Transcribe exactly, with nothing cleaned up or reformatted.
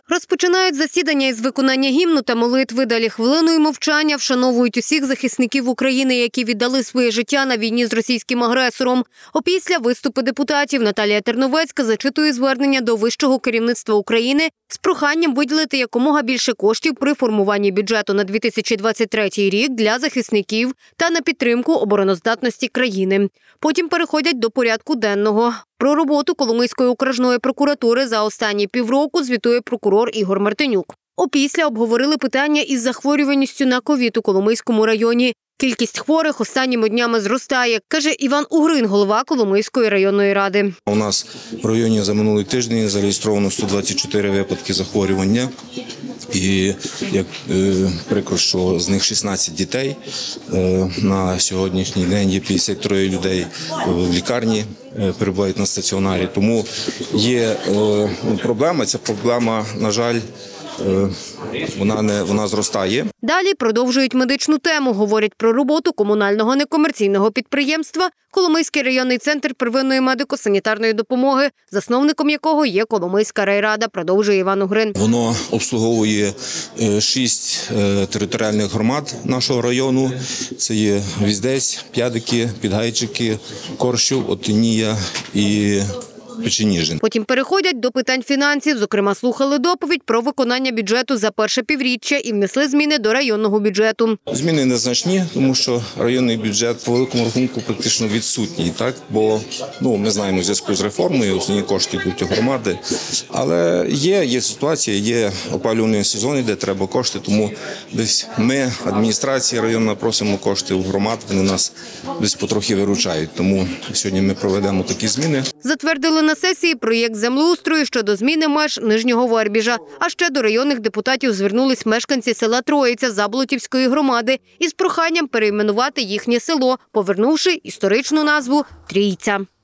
Розпочинають засідання із виконання гімну та молитви. Далі хвилиною мовчання вшановують усіх захисників України, які віддали своє життя на війні з російським агресором. Опісля виступи депутатів Наталія Терновецька зачитує звернення до вищого керівництва України з проханням виділити якомога більше коштів при формуванні бюджету на дві тисячі двадцять третій рік для захисників та на підтримку обороноздатності країни. Потім переходять до порядку денного. Про роботу Коломийської окружної прокуратури за останні півроку звітує прокурор Ігор Мартинюк. Опісля обговорили питання із захворюваністю на ковід у Коломийському районі. Кількість хворих останніми днями зростає, каже Іван Угрин, голова Коломийської районної ради. У нас в районі за минулий тиждень зареєстровано сто двадцять чотири випадки захворювання. І як е, прикро, що з них шістнадцять дітей. Е, на сьогоднішній день є п'ятдесят три людей в лікарні, е, перебувають на стаціонарі. Тому є е, проблема, ця проблема, на жаль, Вона не вона зростає. Далі продовжують медичну тему. Говорять про роботу комунального некомерційного підприємства Коломийський районний центр первинної медико-санітарної допомоги, засновником якого є Коломийська райрада, продовжує Іван Угрин. Воно обслуговує шість територіальних громад нашого району. Це є Віздець, П'ядики, Підгайчики, Корщів, Отинія і Печеніжин. Потім переходять до питань фінансів. Зокрема, слухали доповідь про виконання бюджету за перше півріччя і внесли зміни до районного бюджету. Зміни незначні, тому що районний бюджет по великому рахунку практично відсутній, так? Бо ну ми знаємо, в зв'язку з реформою основні кошти йдуть у громади. Але є, є ситуація, є опалювальний сезон, де треба кошти, тому десь ми, адміністрація районна, просимо кошти у громад, вони нас десь потрохи виручають. Тому сьогодні ми проведемо такі зміни. Затвердили на сесії проєкт землеустрою щодо зміни меж Нижнього Вербіжа. А ще до районних депутатів звернулись мешканці села Троїця Заблотівської громади із проханням перейменувати їхнє село, повернувши історичну назву Трійця.